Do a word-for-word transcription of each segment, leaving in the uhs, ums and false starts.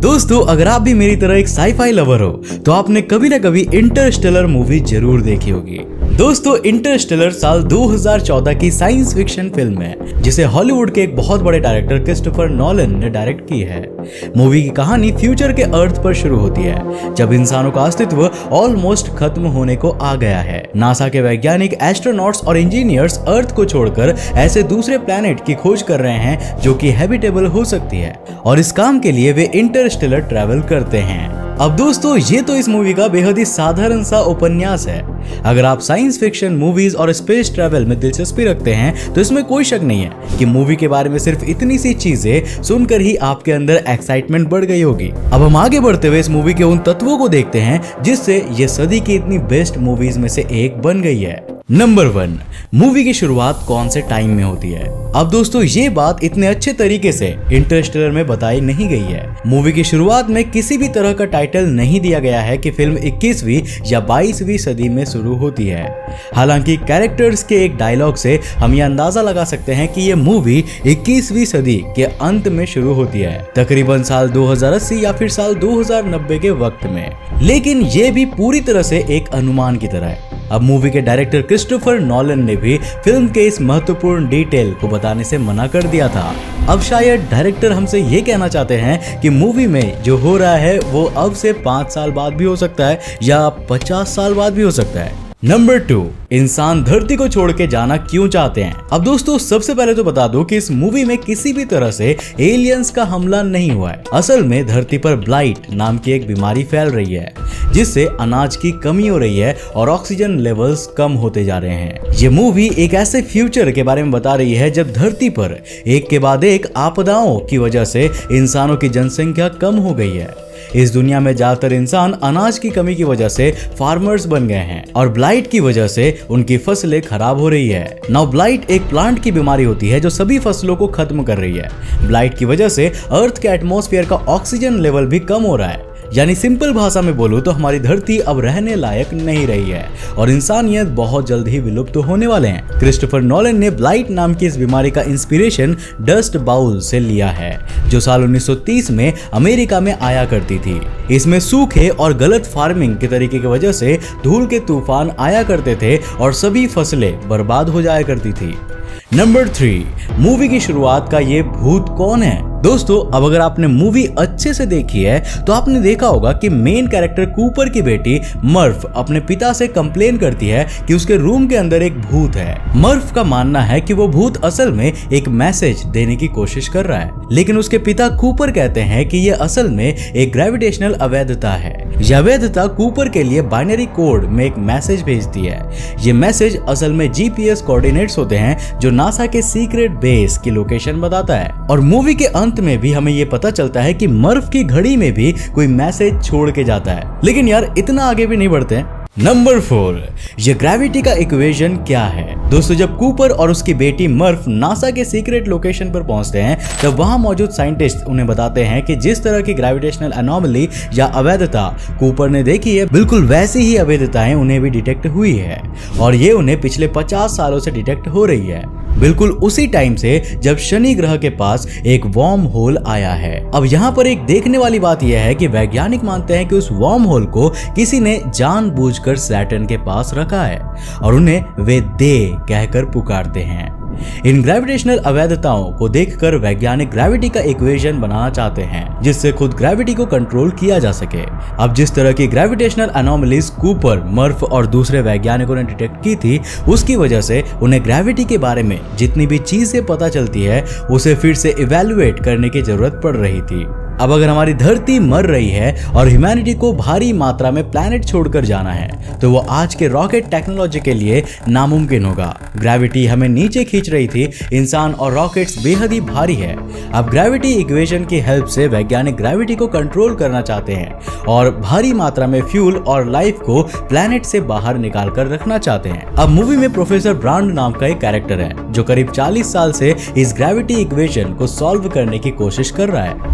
दोस्तों अगर आप भी मेरी तरह एक साईफाई लवर हो तो आपने कभी ना कभी इंटरस्टेलर मूवी जरूर देखी होगी। दोस्तों इंटरस्टेलर साल दो हज़ार चौदह की साइंस फिक्शन फिल्म है जिसे हॉलीवुड के एक बहुत बड़े डायरेक्टर क्रिस्टोफर नॉलन ने डायरेक्ट की है। मूवी की कहानी फ्यूचर के अर्थ पर शुरू होती है जब इंसानों का अस्तित्व ऑलमोस्ट खत्म होने को आ गया है। नासा के वैज्ञानिक, एस्ट्रोनॉट्स और इंजीनियर्स अर्थ को छोड़कर ऐसे दूसरे प्लैनेट की खोज कर रहे हैं जो कि हैबिटेबल हो सकती है और इस काम के लिए वे इंटरस्टेलर ट्रैवल करते हैं। अब दोस्तों ये तो इस मूवी का बेहद ही साधारण सा उपन्यास है। अगर आप साइंस फिक्शन मूवीज और स्पेस ट्रैवल में दिलचस्पी रखते हैं तो इसमें कोई शक नहीं है कि मूवी के बारे में सिर्फ इतनी सी चीजें सुनकर ही आपके अंदर एक्साइटमेंट बढ़ गई होगी। अब हम आगे बढ़ते हुए इस मूवी के उन तत्वों को देखते हैं जिससे ये सदी की इतनी बेस्ट मूवीज में से एक बन गई है। नंबर वन, मूवी की शुरुआत कौन से टाइम में होती है। अब दोस्तों ये बात इतने अच्छे तरीके से इंटरस्टेलर में बताई नहीं गई है। मूवी की शुरुआत में किसी भी तरह का टाइटल नहीं दिया गया है कि फिल्म इक्कीसवीं या बाईसवीं सदी में शुरू होती है। हालांकि कैरेक्टर्स के एक डायलॉग से हम ये अंदाजा लगा सकते हैं कि ये मूवी इक्कीसवीं सदी के अंत में शुरू होती है, तकरीबन साल दो हज़ार अस्सी या फिर साल दो हज़ार नब्बे के वक्त में। लेकिन ये भी पूरी तरह से एक अनुमान की तरह है। अब मूवी के डायरेक्टर क्रिस्टोफर नॉलन ने भी फिल्म के इस महत्वपूर्ण डिटेल को बताने से मना कर दिया था। अब शायद डायरेक्टर हमसे ये कहना चाहते हैं कि मूवी में जो हो रहा है वो अब से पाँच साल बाद भी हो सकता है या पचास साल बाद भी हो सकता है। नंबर टू, इंसान धरती को छोड़ के जाना क्यों चाहते हैं। अब दोस्तों सबसे पहले तो बता दो कि इस मूवी में किसी भी तरह से एलियंस का हमला नहीं हुआ है। असल में धरती पर ब्लाइट नाम की एक बीमारी फैल रही है जिससे अनाज की कमी हो रही है और ऑक्सीजन लेवल्स कम होते जा रहे हैं। ये मूवी एक ऐसे फ्यूचर के बारे में बता रही है जब धरती पर एक के बाद एक आपदाओं की वजह से इंसानों की जनसंख्या कम हो गई है। इस दुनिया में ज्यादातर इंसान अनाज की कमी की वजह से फार्मर्स बन गए हैं और ब्लाइट की वजह से उनकी फसलें खराब हो रही है। नाउ ब्लाइट एक प्लांट की बीमारी होती है जो सभी फसलों को खत्म कर रही है। ब्लाइट की वजह से अर्थ के एटमॉस्फेयर का ऑक्सीजन लेवल भी कम हो रहा है, यानी सिंपल भाषा में बोलूं तो हमारी धरती अब रहने लायक नहीं रही है और इंसानियत बहुत जल्द ही विलुप्त तो होने वाले हैं। क्रिस्टोफर नॉलन ने ब्लाइट नाम की इस बीमारी का इंस्पिरेशन डस्ट बाउल से लिया है जो साल उन्नीस सौ तीस में अमेरिका में आया करती थी। इसमें सूखे और गलत फार्मिंग के तरीके की वजह से धूल के तूफान आया करते थे और सभी फसलें बर्बाद हो जाया करती थी। नंबर थ्री, मूवी की शुरुआत का ये भूत कौन है। दोस्तों अब अगर आपने मूवी अच्छे से देखी है तो आपने देखा होगा कि मेन कैरेक्टर कूपर की बेटी मर्फ अपने पिता से कंप्लेन करती है कि उसके रूम के अंदर एक भूत है। मर्फ का मानना है कि वो भूत असल में एक मैसेज देने की कोशिश कर रहा है, लेकिन उसके पिता कूपर कहते हैं कि ये असल में एक ग्रेविटेशनल अवैधता है। यह अवैधता कूपर के लिए बाइनरी कोड में एक मैसेज भेजती है। ये मैसेज असल में जीपीएस कोऑर्डिनेट्स होते हैं जो नासा के सीक्रेट बेस की लोकेशन बताता है। और मूवी के अंत में भी हमें ये पता चलता है कि मर्फ की घड़ी में भी कोई मैसेज छोड़ के जाता है। लेकिन यार इतना आगे भी नहीं बढ़ते हैं। नंबर फोर, ये ग्रेविटी का इक्वेशन क्या है। दोस्तों जब कूपर और उसकी बेटी मर्फ नासा के सीक्रेट लोकेशन पर पहुंचते हैं तब वहां मौजूद साइंटिस्ट उन्हें बताते हैं कि जिस तरह की ग्रेविटेशनल एनोमली या अवैधता कूपर ने देखी है बिल्कुल वैसी ही अवैधताएं उन्हें भी डिटेक्ट हुई है और ये उन्हें पिछले पचास सालों से डिटेक्ट हो रही है, बिल्कुल उसी टाइम से जब शनि ग्रह के पास एक वार्म होल आया है। अब यहाँ पर एक देखने वाली बात यह है कि वैज्ञानिक मानते हैं कि उस वार्म होल को किसी ने जानबूझकर सैटर्न के पास रखा है और उन्हें वे दे कहकर पुकारते हैं। इन ग्रेविटेशनल अवैधताओं को देखकर वैज्ञानिक ग्रेविटी का इक्वेशन बनाना चाहते हैं जिससे खुद ग्रेविटी को कंट्रोल किया जा सके। अब जिस तरह की ग्रेविटेशनल एनोमलीज कूपर, मर्फ और दूसरे वैज्ञानिकों ने डिटेक्ट की थी उसकी वजह से उन्हें ग्रेविटी के बारे में जितनी भी चीजें पता चलती है उसे फिर से इवैल्यूएट करने की जरूरत पड़ रही थी। अब अगर हमारी धरती मर रही है और ह्यूमैनिटी को भारी मात्रा में प्लैनेट छोड़कर जाना है तो वो आज के रॉकेट टेक्नोलॉजी के लिए नामुमकिन होगा। ग्रेविटी हमें नीचे खींच रही थी, इंसान और रॉकेट्स बेहद ही भारी है। अब ग्रेविटी इक्वेशन की हेल्प से वैज्ञानिक ग्रेविटी को कंट्रोल करना चाहते हैं और भारी मात्रा में फ्यूल और लाइफ को प्लैनेट से बाहर निकाल कर रखना चाहते हैं। अब मूवी में प्रोफेसर ब्रांड नाम का एक कैरेक्टर है जो करीब चालीस साल से इस ग्रेविटी इक्वेशन को सॉल्व करने की कोशिश कर रहा है, लेकिन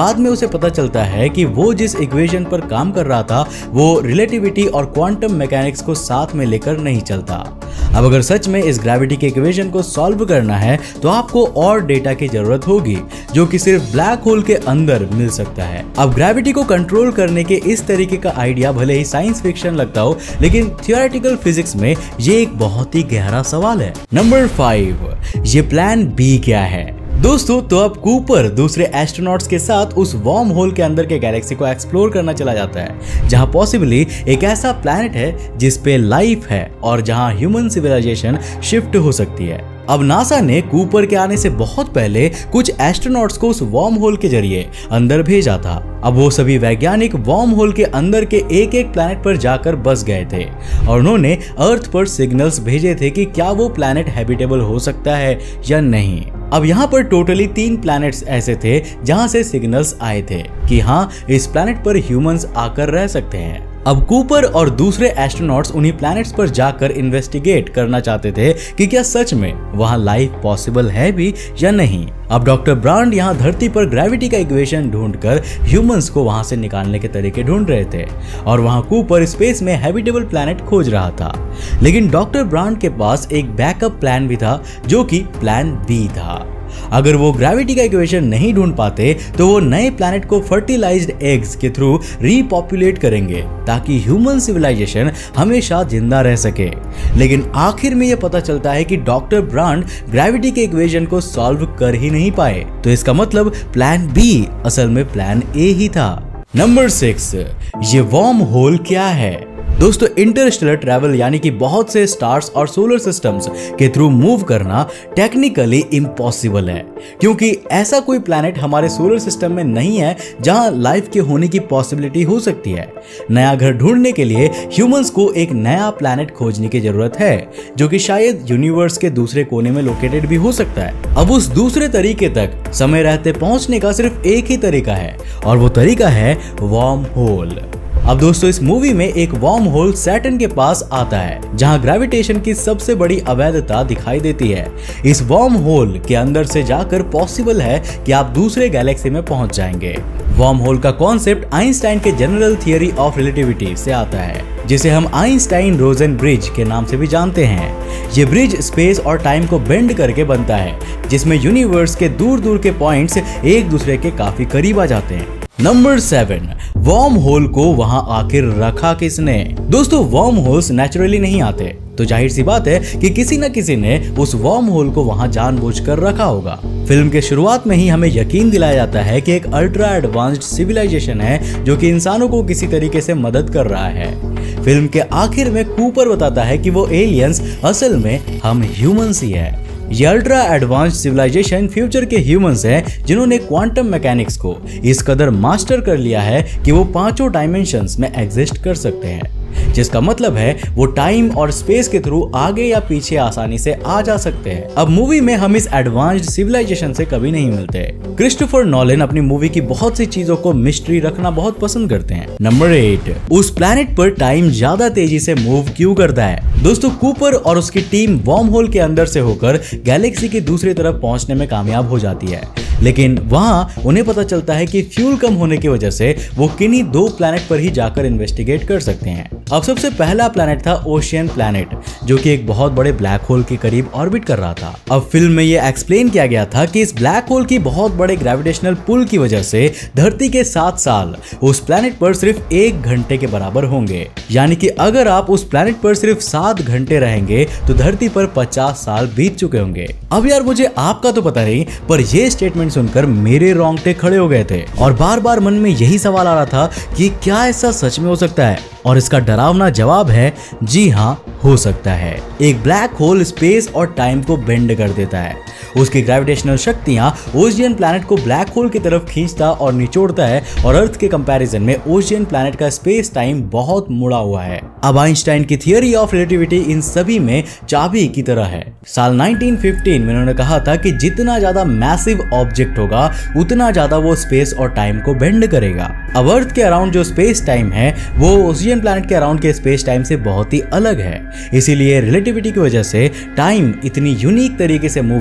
बाद में उसे पता चलता है कि वो जिस इक्वेशन पर काम कर रहा था वो रिलेटिविटी और क्वांटम मैकेनिक्स को साथ में लेकर नहीं चलता। अब अगर सच में इस ग्रेविटी के इक्वेशन को सॉल्व करना है तो आपको और डेटा की जरूरत होगी जो कि सिर्फ ब्लैक होल के अंदर मिल सकता है। अब ग्रेविटी को कंट्रोल करने के इस तरीके का आइडिया भले ही साइंस फिक्शन लगता हो, लेकिन थियोरेटिकल फिजिक्स में ये एक बहुत ही गहरा सवाल है। नंबर फाइव, ये प्लान बी क्या है? दोस्तों, तो अब कूपर दूसरे एस्ट्रोनॉट्स के साथ उस वार्म होल के अंदर के गैलेक्सी को एक्सप्लोर करना चला जाता है जहां पॉसिबली एक ऐसा प्लैनेट है जिस पे लाइफ है और जहां ह्यूमन सिविलाइजेशन शिफ्ट हो सकती है। अब नासा ने कूपर के आने से बहुत पहले कुछ एस्ट्रोनॉट्स को उस वार्म होल के जरिए अंदर भेजा था। अब वो सभी वैज्ञानिक वार्म होल के अंदर के एक एक प्लैनेट पर जाकर बस गए थे और उन्होंने अर्थ पर सिग्नल्स भेजे थे कि क्या वो प्लैनेट हैबिटेबल हो सकता है या नहीं। अब यहाँ पर टोटली तीन प्लैनेट्स ऐसे थे जहां से सिग्नल्स आए थे कि हाँ, इस प्लैनेट पर ह्यूमंस आकर रह सकते हैं। अब कूपर और दूसरे एस्ट्रोनॉट्स उन्हीं प्लैनेट्स पर जाकर इन्वेस्टिगेट करना चाहते थे कि क्या सच में वहां लाइफ पॉसिबल है भी या नहीं। अब डॉक्टर ब्रांड यहां धरती पर ग्रेविटी का इक्वेशन ढूंढकर ह्यूमंस को वहां से निकालने के तरीके ढूंढ रहे थे और वहां कूपर स्पेस में हैबिटेबल प्लैनेट खोज रहा था। लेकिन डॉक्टर ब्रांड के पास एक बैकअप प्लान भी था जो कि प्लान बी था। अगर वो ग्रेविटी का इक्वेशन नहीं ढूंढ पाते तो वो नए प्लैनेट को फर्टिलाइज्ड एग्स के थ्रू रीपॉपुलेट करेंगे ताकि ह्यूमन सिविलाइजेशन हमेशा जिंदा रह सके। लेकिन आखिर में ये पता चलता है कि डॉक्टर ब्रांड ग्रेविटी के इक्वेशन को सॉल्व कर ही नहीं पाए, तो इसका मतलब प्लान बी असल में प्लान ए ही था। नंबर सिक्स, ये वार्म होल क्या है? दोस्तों, इंटरस्टेलर ट्रैवल यानी कि बहुत से स्टार्स और सोलर सिस्टम्स के थ्रू मूव करना टेक्निकली इम्पॉसिबल है, क्योंकि ऐसा कोई प्लैनेट हमारे सोलर सिस्टम में नहीं है जहां लाइफ के होने की पॉसिबिलिटी हो सकती है। नया घर ढूंढने के लिए ह्यूमंस को एक नया प्लैनेट खोजने की जरूरत है जो कि शायद यूनिवर्स के दूसरे कोने में लोकेटेड भी हो सकता है। अब उस दूसरे तरीके तक समय रहते पहुंचने का सिर्फ एक ही तरीका है और वो तरीका है वार्म होल। अब दोस्तों, इस मूवी में एक वार्म होल सैटर्न के पास आता है जहां ग्रेविटेशन की सबसे बड़ी अवैधता दिखाई देती है। इस वार्म होल के अंदर से जाकर पॉसिबल है कि आप दूसरे गैलेक्सी में पहुंच जाएंगे। वार्म होल का कॉन्सेप्ट आइंस्टाइन के जनरल थियरी ऑफ रिलेटिविटी से आता है, जिसे हम आइंस्टाइन रोजन ब्रिज के नाम से भी जानते हैं। ये ब्रिज स्पेस और टाइम को बेंड करके बनता है, जिसमें यूनिवर्स के दूर दूर के पॉइंट्स एक दूसरे के काफी करीब आ जाते हैं। नंबर सेवन, वार्म होल को वहां आखिर रखा किसने? दोस्तों, वार्म होल्स नेचुरली नहीं आते, तो जाहिर सी बात है कि किसी न किसी ने उस वार्म होल को वहां जानबूझकर रखा होगा। फिल्म के शुरुआत में ही हमें यकीन दिलाया जाता है कि एक अल्ट्रा एडवांस्ड सिविलाइजेशन है जो कि इंसानों को किसी तरीके से मदद कर रहा है। फिल्म के आखिर में कूपर बताता है कि वो एलियंस असल में हम ह्यूमंस ही है। ये अल्ट्रा एडवांस्ड सिविलाइजेशन फ्यूचर के ह्यूमंस हैं जिन्होंने क्वांटम मैकेनिक्स को इस कदर मास्टर कर लिया है कि वो पांचों डायमेंशंस में एग्जिस्ट कर सकते हैं, जिसका मतलब है वो टाइम और स्पेस के थ्रू आगे या पीछे आसानी से आ जा सकते हैं। अब मूवी में हम इस एडवांस्ड सिविलाइजेशन से कभी नहीं मिलते। क्रिस्टोफर नॉलन अपनी मूवी की बहुत सी चीजों को मिस्ट्री रखना बहुत पसंद करते हैं। नंबर एट, उस प्लैनेट पर टाइम ज्यादा तेजी से मूव क्यों करता है? दोस्तों, कूपर और उसकी टीम वार्म होल के अंदर से होकर गैलेक्सी की दूसरी तरफ पहुंचने में कामयाब हो जाती है, लेकिन वहां उन्हें पता चलता है कि फ्यूल कम होने की वजह से वो किन्हीं दो प्लैनेट पर ही जाकर इन्वेस्टिगेट कर सकते हैं। अब सबसे पहला प्लैनेट था ओशियन प्लैनेट, जो कि एक बहुत बड़े ब्लैक होल के करीब ऑर्बिट कर रहा था। अब फिल्म में ये एक्सप्लेन किया गया था कि इस ब्लैक होल की बहुत बड़े ग्रेविटेशनल पुल की वजह से धरती के सात साल उस प्लैनेट पर सिर्फ एक घंटे के बराबर होंगे। यानी कि अगर आप उस प्लैनेट पर सिर्फ सात घंटे रहेंगे तो धरती पर पचास साल बीत चुके होंगे। अब यार, मुझे आपका तो पता नहीं, पर यह स्टेटमेंट सुनकर मेरे रोंगटे खड़े हो गए थे और बार बार मन में यही सवाल आ रहा था कि क्या ऐसा सच में हो सकता है? और इसका डरावना जवाब है जी हाँ, हो सकता है। एक ब्लैक होल स्पेस और टाइम को बेंड कर देता है। उसकी ग्रेविटेशनल शक्तियां ओशियन प्लैनेट को ब्लैक होल की तरफ खींचता और निचोड़ता है और अर्थ के कंपैरिजन में ओशियन प्लैनेट का स्पेस टाइम बहुत मुड़ा हुआ है। अब आइंस्टाइन की थियरी ऑफ रिलेटिविटी इन सभी में चाबी की तरह है। साल नाइनटीन फिफ्टीन में उन्होंने कहा था कि जितना ज्यादा मैसिव ऑब्जेक्ट होगा उतना ज्यादा वो स्पेस और टाइम को बेंड करेगा। अब अर्थ के अराउंड जो स्पेस टाइम है वो ओशियन प्लैनेट के अराउंड के स्पेस टाइम से बहुत ही अलग है, इसीलिए रिलेटिविटी की वजह से टाइम इतनी यूनिक तरीके से मूव करता है।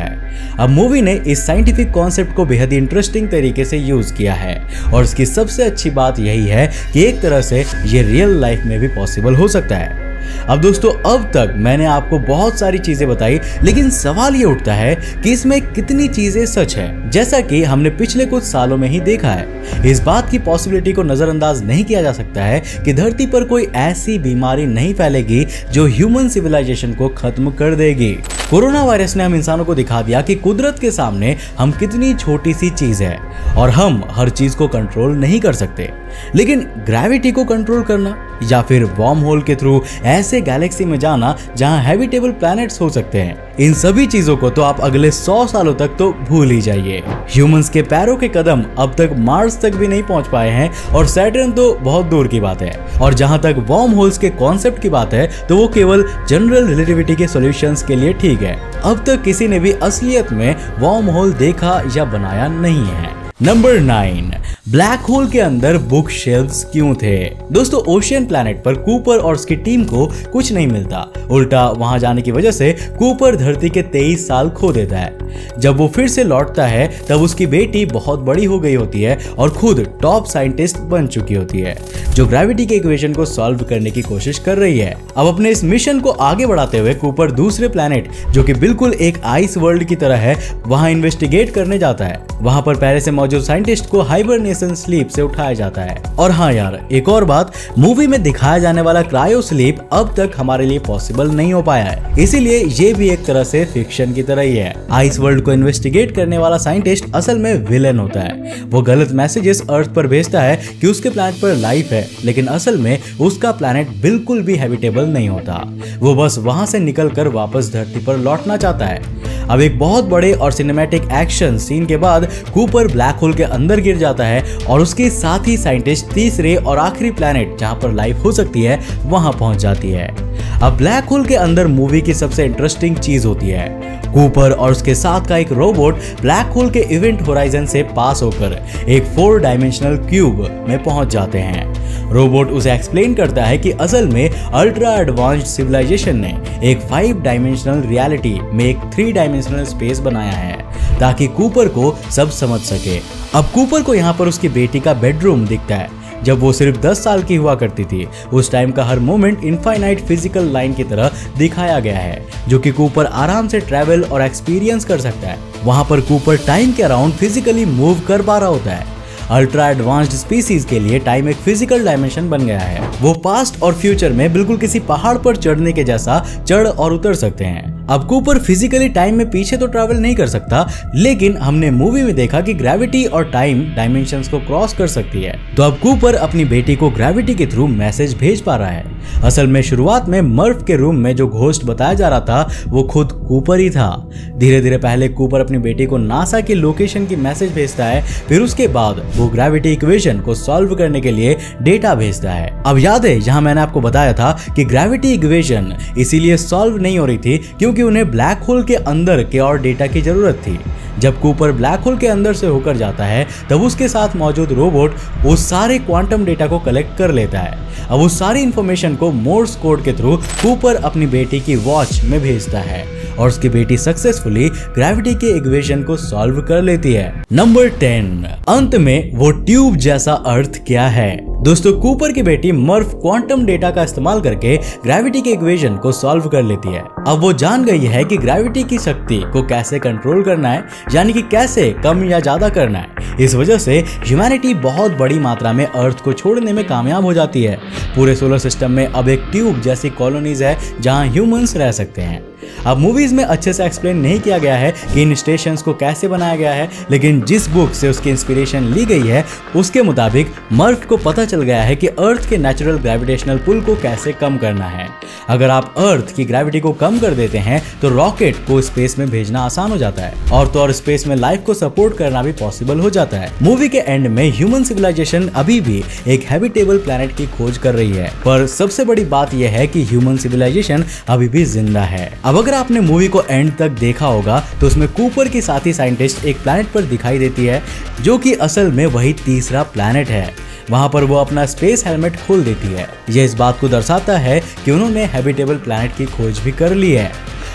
है। अब मूवी ने इस साइंटिफिक कॉन्सेप्ट को बेहद इंटरेस्टिंग तरीके से यूज किया है और इसकी सबसे अच्छी बात यही है कि एक तरह से ये रियल लाइफ में भी पॉसिबल हो सकता है। अब दोस्तों, अब तक मैंने आपको बहुत सारी चीजें बताई, लेकिन सवाल ये उठता है कि इसमें कितनी चीजें सच है। जैसा कि हमने पिछले कुछ सालों में ही देखा है, इस बात की पॉसिबिलिटी को नजरअंदाज नहीं किया जा सकता है कि धरती पर कोई ऐसी बीमारी नहीं फैलेगी जो ह्यूमन सिविलाइजेशन को खत्म कर देगी। कोरोना वायरस ने हम इंसानों को दिखा दिया कि कुदरत के सामने हम कितनी छोटी सी चीज है और हम हर चीज को कंट्रोल नहीं कर सकते, लेकिन ग्रेविटी को कंट्रोल करना या फिर वार्म होल के थ्रू ऐसे गैलेक्सी में जाना जहां हैबिटेबल प्लैनेट्स हो सकते हैं, इन सभी चीजों को तो आप अगले सौ सालों तक तो भूल ही जाइए। ह्यूमंस के पैरों के कदम अब तक मार्स तक भी नहीं पहुंच पाए हैं और सैटर्न तो बहुत दूर की बात है। और जहां तक वार्म होल्स के कॉन्सेप्ट की बात है तो वो केवल जनरल रिलेटिविटी के सॉल्यूशंस के लिए ठीक है। अब तक किसी ने भी असलियत में वार्म होल देखा या बनाया नहीं है। नंबर नाइन, ब्लैक होल के अंदर बुक शेल्फ्स क्यों थे? दोस्तों, ओशियन प्लैनेट पर कूपर और उसकी टीम को कुछ नहीं मिलता। उल्टा वहां जाने की वजह से कूपर धरती के तेईस साल खो देता है। जब वो फिर से लौटता है तब उसकी बेटी बहुत बड़ी हो गई होती है और खुद टॉप साइंटिस्ट बन चुकी होती है, जो ग्रेविटी के इक्वेशन को सॉल्व करने की कोशिश कर रही है। अब अपने इस मिशन को आगे बढ़ाते हुए कूपर दूसरे प्लैनेट, जो कि बिल्कुल एक आइस वर्ल्ड की तरह है, वहां इन्वेस्टिगेट करने जाता है। वहां पर पहले से मौजूद साइंटिस्ट को हाइबरनेशन स्लीप से उठाया जाता है। और हाँ यार, एक और बात, मूवी में दिखाया जाने वाला क्रायो स्लीप अब तक हमारे लिए पॉसिबल नहीं हो पाया है, इसीलिए ये भी एक तरह से फिक्शन की तरह ही है। आइस वर्ल्ड को इन्वेस्टिगेट करने वाला साइंटिस्ट असल में विलेन होता है। वो गलत मैसेजेस अर्थ पर भेजता है कि उसके प्लैनेट पर लाइफ है, लेकिन असल में उसका प्लैनेट बिल्कुल भी हैबिटेबल नहीं होता। वो बस वहां से निकलकर वापस धरती पर लौटना चाहता है। अब एक बहुत बड़े और सिनेमैटिक एक्शन सीन के बाद कूपर ब्लैक होल के अंदर गिर जाता है और उसके साथ ही साइंटिस्ट तीसरे और आखिरी प्लैनेट जहां पर लाइफ हो सकती है वहां पहुंच जाती है। अब ब्लैक होल के अंदर मूवी की सबसे इंटरेस्टिंग चीज होती है, कूपर और उसके साथ का एक रोबोट ब्लैक होल के इवेंट होराइजन से पास होकर एक फोर डायमेंशनल क्यूब में पहुंच जाते हैं। रोबोट उसे एक्सप्लेन करता है कि असल में अल्ट्रा एडवांस्ड सिविलाइजेशन ने एक फाइव डायमेंशनल रियलिटी में एक थ्री डायमेंशनल स्पेस बनाया है ताकि कूपर को सब समझ सके। अब कूपर को यहाँ पर उसकी बेटी का बेडरूम दिखता है। जब वो सिर्फ दस साल की हुआ करती थी, उस टाइम का हर मोमेंट इनफाइनाइट फिजिकल लाइन की तरह दिखाया गया है, जो कि कूपर आराम से ट्रैवल और एक्सपीरियंस कर सकता है। वहां पर कूपर टाइम के अराउंड फिजिकली मूव कर पा रहा होता है। अल्ट्रा एडवांस्ड स्पीसीज के लिए टाइम एक फिजिकल डायमेंशन बन गया है। वो पास्ट और फ्यूचर में बिल्कुल किसी पहाड़ पर चढ़ने के जैसा चढ़ और उतर सकते हैं। अब कूपर फिजिकली टाइम में पीछे तो ट्रैवल नहीं कर सकता, लेकिन हमने मूवी में देखा कि ग्रेविटी और टाइम डायमेंशंस को क्रॉस कर सकती है। तो अब कूपर अपनी बेटी को ग्रेविटी के थ्रू मैसेज भेज पा रहा है। असल में शुरुआत में मर्फ के रूम में जो घोस्ट बताया जा रहा था वो खुद कूपर ही था। धीरे धीरे पहले कूपर अपनी बेटी को नासा की लोकेशन की मैसेज भेजता है, फिर उसके बाद वो ग्रेविटी इक्वेशन को सॉल्व करने के लिए डेटा भेजता है। अब याद है जहां मैंने आपको बताया था कि ग्रेविटी इक्वेशन इसीलिए सॉल्व नहीं हो रही थी क्योंकि उन्हें ब्लैक होल के अंदर के और डेटा की जरूरत थी। जब कूपर ब्लैक होल के अंदर से होकर जाता है तब उसके साथ मौजूद रोबोट उस सारे क्वांटम डेटा को कलेक्ट कर लेता है। अब उस सारी इंफॉर्मेशन को मोर्स कोड के थ्रू कूपर अपनी बेटी की वॉच में भेजता है और उसकी बेटी सक्सेसफुली ग्रेविटी के इक्वेशन को सॉल्व कर लेती है। नंबर टेन, अंत में वो ट्यूब जैसा अर्थ क्या है? दोस्तों, कूपर की बेटी मर्फ क्वांटम डेटा का इस्तेमाल करके ग्रेविटी के इक्वेशन को सॉल्व कर लेती है। अब वो जान गई है कि ग्रेविटी की शक्ति को कैसे कंट्रोल करना है, यानी कि कैसे कम या ज्यादा करना है। इस वजह से ह्यूमैनिटी बहुत बड़ी मात्रा में अर्थ को छोड़ने में कामयाब हो जाती है। पूरे सोलर सिस्टम में अब एक ट्यूब जैसी कॉलोनीज है जहां ह्यूमंस रह सकते हैं। अब मूवीज में अच्छे से एक्सप्लेन नहीं किया गया है कि इन स्टेशंस को कैसे बनाया गया है, लेकिन जिस बुक से उसकी इंस्पिरेशन ली गई है उसके मुताबिक मर्फ को पता चल गया है कि अर्थ के नेचुरल ग्रेविटेशनल पुल को कैसे कम करना है। अगर आप अर्थ की ग्रेविटी को कम कर देते हैं तो रॉकेट को स्पेस में भेजना आसान हो जाता है और तो और स्पेस में लाइफ को सपोर्ट करना भी पॉसिबल हो जाता है। मूवी के एंड में ह्यूमन सिविलाइजेशन अभी भी एक हैबिटेबल प्लैनेट की खोज कर रही है, पर सबसे बड़ी बात यह है कि ह्यूमन सिविलाइजेशन अभी भी जिंदा है। अब अगर आपने मूवी को एंड तक देखा होगा तो उसमें कूपर की साथी साइंटिस्ट एक प्लैनेट पर दिखाई देती है जो कि असल में वही तीसरा प्लैनेट है। वहां पर वो अपना स्पेस हेलमेट खोल देती है। यह इस बात को दर्शाता है कि उन्होंने हैबिटेबल प्लैनेट की खोज भी कर ली है।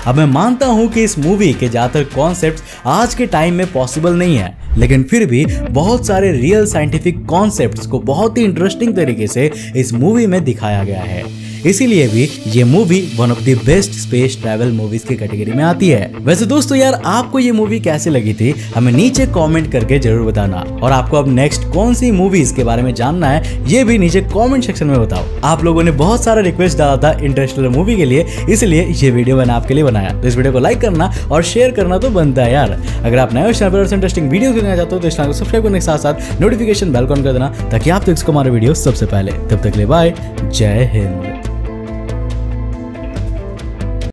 अब मैं मानता हूं कि इस मूवी के ज्यादातर कॉन्सेप्ट्स आज के टाइम में पॉसिबल नहीं है, लेकिन फिर भी बहुत सारे रियल साइंटिफिक कॉन्सेप्ट्स को बहुत ही इंटरेस्टिंग तरीके से इस मूवी में दिखाया गया है। इसीलिए भी ये movie one of the best space travel movies की कैटेगरी में आती है। वैसे दोस्तों यार, आपको ये मूवी कैसी लगी थी हमें नीचे कमेंट करके जरूर बताना, और आपको अब नेक्स्ट कौन सी मूवीज के बारे में जानना है ये भी नीचे कमेंट सेक्शन में बताओ। आप लोगों ने बहुत सारा रिक्वेस्ट डाला था इंटरस्टेलर मूवी के लिए, इसलिए ये वीडियो मैंने आपके लिए बनाया। तो इस वीडियो को लाइक करना और शेयर करना तो बनता है यार। अगर आप नए चैनल पर इंटरेस्टिंग वीडियो देखना चाहते हो तो इस चैनल को सब्सक्राइब करने के साथ साथ नोटिफिकेशन बेल ऑन कर देना, ताकि आप तक इसको हमारे वीडियो सबसे पहले। तब तक ले बाय, जय हिंद।